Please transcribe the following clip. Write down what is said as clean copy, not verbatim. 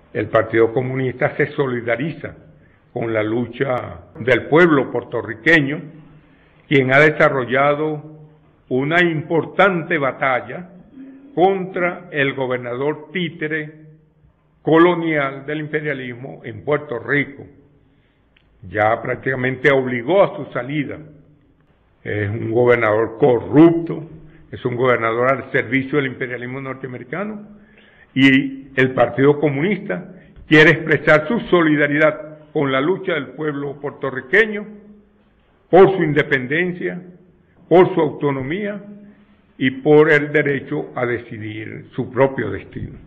El Partido Comunista se solidariza con la lucha del pueblo puertorriqueño, quien ha desarrollado una importante batalla contra el gobernador títere colonial del imperialismo en Puerto Rico. Ya prácticamente obligó a su salida. Es un gobernador corrupto, es un gobernador al servicio del imperialismo norteamericano, y el Partido Comunista quiere expresar su solidaridad con la lucha del pueblo puertorriqueño por su independencia, por su autonomía y por el derecho a decidir su propio destino.